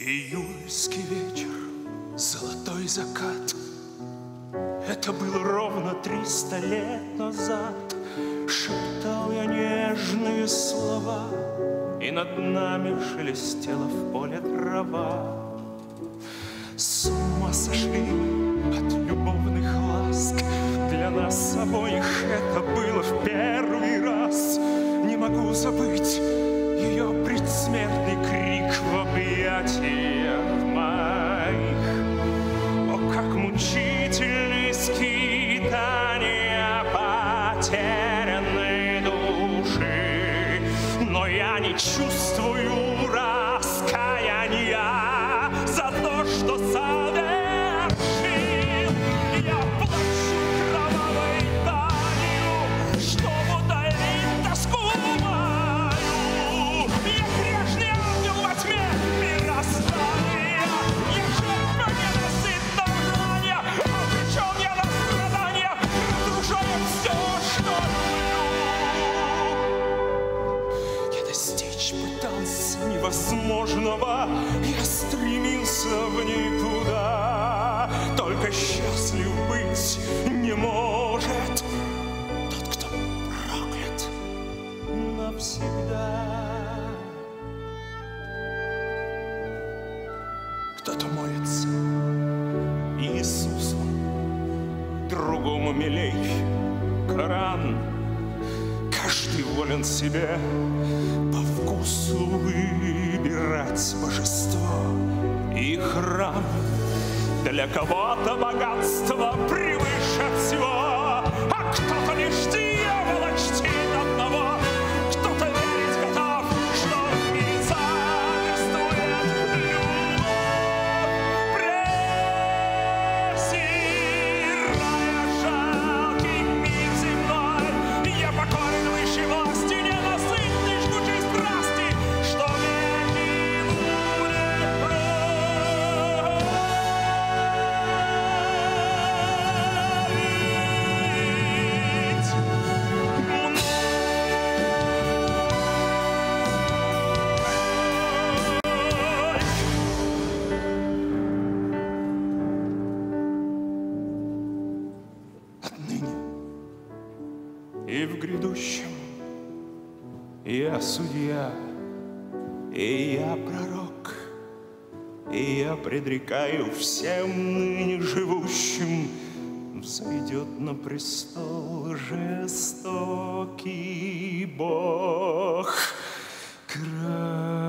Июльский вечер, золотой закат. Это было ровно 300 лет назад. Шептал я нежные слова, и над нами шелестела в поле трава. С ума сошли от любовных ласк. Для нас обоих это было в первый раз. Не могу забыть ее предсмертный крик в объятиях моих. О, как мучительны скитания потерянной души. Но я не чувствую раскаяния за то, что совершил. Я плачу кровавой талью, чтобы утолить тоску мою. Я грешный ангел во тьме мироздания. Я жертва ненасытного желания. Обречен я на страдания, разрушая все, что люблю. Я достичь пытался невозможного. Я стремился в никуда. Только счастлив быть не может тот, кто проклят навсегда. Кто-то молится Иисусу, другому милей Коран. Каждый волен себе по вкусу выбирать божество и храм. Для кого-то богатство превыше всего, а кто-то лишь дьявола чтит одного. Кто-то верить готов, что независтует любовь, презирая жалкий мир земной. Я покорен высшей власти, ненасытной жгучей страсти, что веки будет отныне и в грядущем. Я судья, и я пророк, и я предрекаю всем ныне живущим: взойдет на престол жестокий Бог.